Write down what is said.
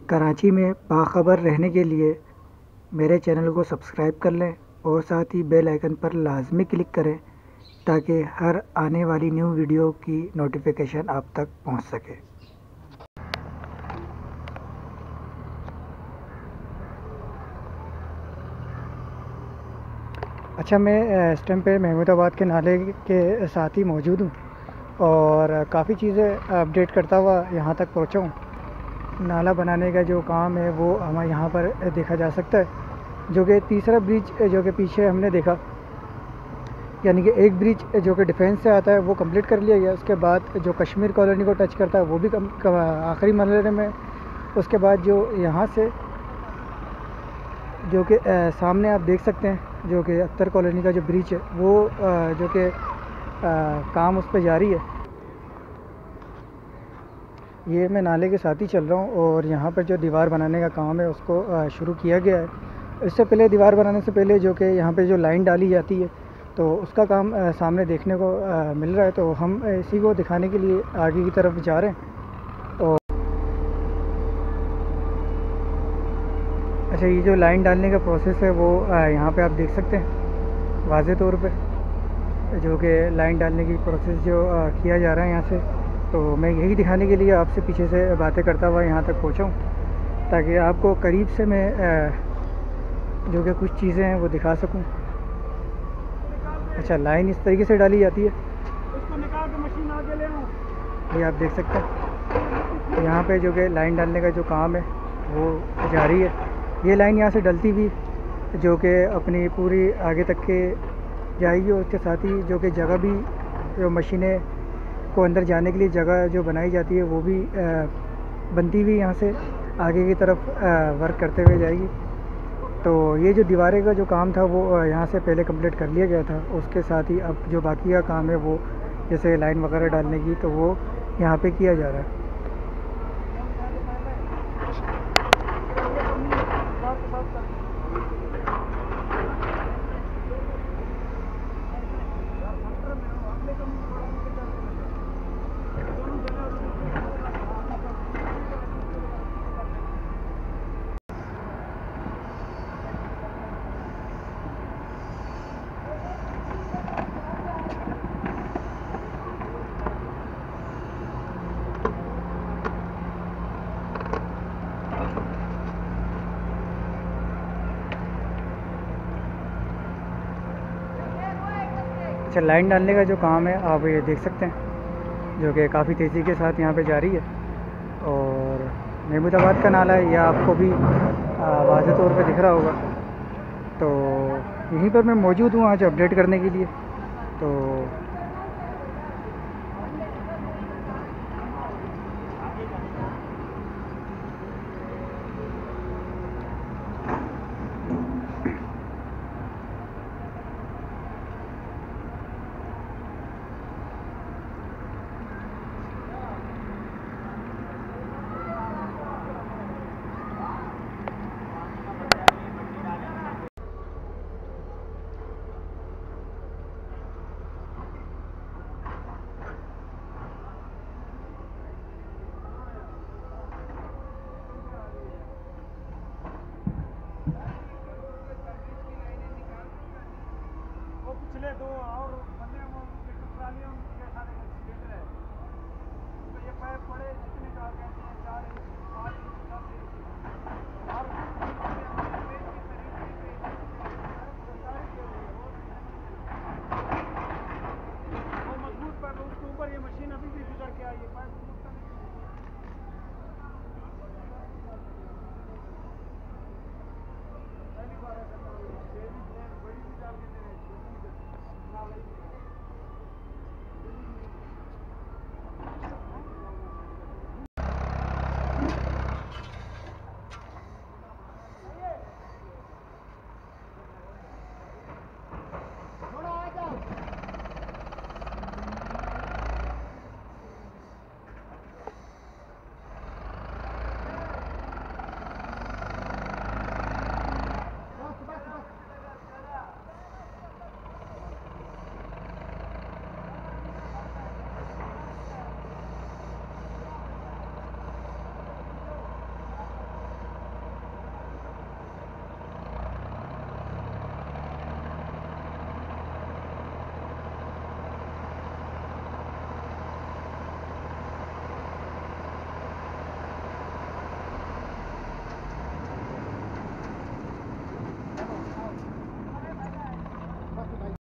कराची में बाखबर रहने के लिए मेरे चैनल को सब्सक्राइब कर लें और साथ ही बेल आइकन पर लाजमी क्लिक करें ताकि हर आने वाली न्यू वीडियो की नोटिफिकेशन आप तक पहुंच सके। अच्छा, मैं इस टाइम पे महमूदाबाद के नाले के साथ ही मौजूद हूँ और काफ़ी चीज़ें अपडेट करता हुआ यहाँ तक पहुँचा हूँ। नाला बनाने का जो काम है वो हमारे यहाँ पर देखा जा सकता है, जो कि तीसरा ब्रिज जो कि पीछे हमने देखा, यानी कि एक ब्रिज जो कि डिफेंस से आता है वो कंप्लीट कर लिया गया। उसके बाद जो कश्मीर कॉलोनी को टच करता है वो भी आखिरी मरहले में। उसके बाद जो यहाँ से जो कि सामने आप देख सकते हैं जो कि अख्तर कॉलोनी का जो ब्रिज है वो जो कि काम उस पर जारी है। ये मैं नाले के साथ ही चल रहा हूँ और यहाँ पर जो दीवार बनाने का काम है उसको शुरू किया गया है। इससे पहले दीवार बनाने से पहले जो कि यहाँ पे जो लाइन डाली जाती है तो उसका काम सामने देखने को मिल रहा है, तो हम इसी को दिखाने के लिए आगे की तरफ जा रहे हैं। और अच्छा, ये जो लाइन डालने का प्रोसेस है वो यहाँ पे आप देख सकते हैं वाज़े तौर पे, जो कि लाइन डालने की प्रोसेस जो किया जा रहा है यहाँ से। तो मैं यही दिखाने के लिए आपसे पीछे से बातें करता हुआ यहाँ तक पहुँचा हूँ ताकि आपको करीब से मैं जो कि कुछ चीज़ें हैं वो दिखा सकूँ। अच्छा, लाइन इस तरीके से डाली जाती है, ये आप देख सकते हैं यहाँ पे जो कि लाइन डालने का जो काम है वो जारी है। ये लाइन यहाँ से डलती भी जो कि अपनी पूरी आगे तक के जाएगी और उसके साथ ही जो कि जगह भी जो मशीनें को अंदर जाने के लिए जगह जो बनाई जाती है वो भी बनती हुई यहाँ से आगे की तरफ वर्क करते हुए जाएगी। तो ये जो दीवारें का जो काम था वो यहाँ से पहले कंप्लीट कर लिया गया था। उसके साथ ही अब जो बाकी का काम है वो जैसे लाइन वगैरह डालने की तो वो यहाँ पे किया जा रहा है। अच्छा, लाइन डालने का जो काम है आप ये देख सकते हैं जो कि काफ़ी तेज़ी के साथ यहाँ पे जारी है और महमूदाबाद का नाला है, यह आपको भी वाज़े तौर पे दिख रहा होगा। तो यहीं पर मैं मौजूद हूँ आज अपडेट करने के लिए। तो